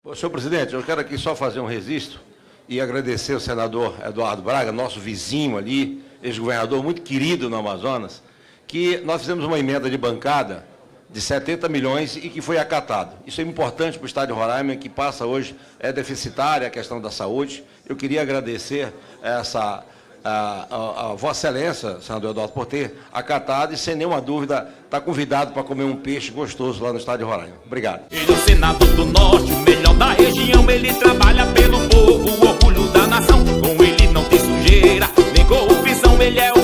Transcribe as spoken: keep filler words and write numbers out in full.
Senhor presidente, eu quero aqui só fazer um registro e agradecer ao senador Eduardo Braga, nosso vizinho ali, ex-governador muito querido no Amazonas, que nós fizemos uma emenda de bancada de setenta milhões e que foi acatado. Isso é importante para o estado de Roraima, que passa hoje, é deficitária a questão da saúde. Eu queria agradecer essa, a, a, a Vossa Excelência, senador Eduardo, por ter acatado e, sem nenhuma dúvida, está convidado para comer um peixe gostoso lá no estado de Roraima. Obrigado. Ele é o Senado do Norte, o melhor da região, ele trabalha pelo povo, o orgulho da nação. Com ele não tem sujeira, nem corrupção, ele é o